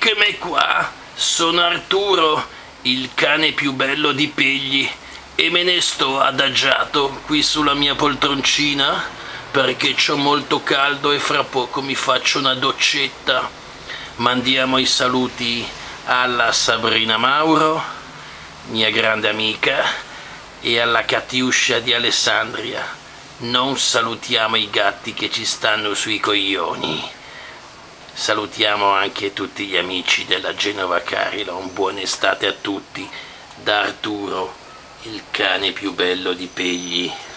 Eccomi qua, sono Arturo, il cane più bello di Pegli, e me ne sto adagiato qui sulla mia poltroncina perché c'ho molto caldo e fra poco mi faccio una doccetta. Mandiamo i saluti alla Sabrina Mauro, mia grande amica, e alla Catiuscia di Alessandria. Non salutiamo i gatti che ci stanno sui coglioni. Salutiamo anche tutti gli amici della Genova Carilon. Buona estate a tutti da Arturo, il cane più bello di Pegli.